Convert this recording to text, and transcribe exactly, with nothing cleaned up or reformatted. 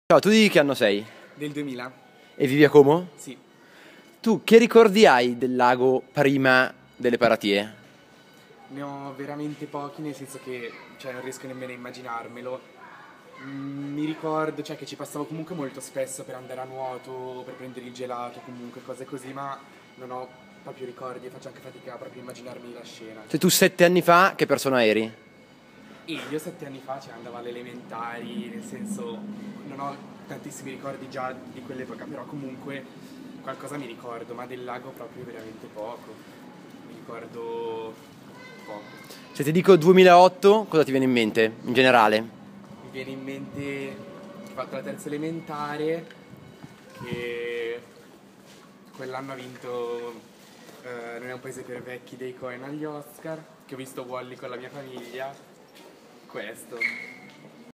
Ciao, tu di che anno sei? Del duemila? E vivi a Como? Sì. Tu che ricordi hai del lago prima delle paratie? Ne ho veramente pochi, nel senso che cioè, non riesco nemmeno a immaginarmelo. Mm, Mi ricordo cioè, che ci passavo comunque molto spesso per andare a nuoto, per prendere il gelato, comunque cose così, ma non ho proprio ricordi e faccio anche fatica a proprio immaginarmi la scena. Cioè, tu sette anni fa che persona eri? E io sette anni fa cioè, andavo alle elementari, nel senso non ho tantissimi ricordi già di quell'epoca, però comunque qualcosa mi ricordo, ma del lago proprio veramente poco. Mi ricordo poco. Se ti dico duemilaotto, cosa ti viene in mente, in generale? Mi viene in mente che ho fatto la terza elementare, che quell'anno ha vinto eh, Non è un paese per vecchi dei Coen agli Oscar, che ho visto Wall-E con la mia famiglia. Questo.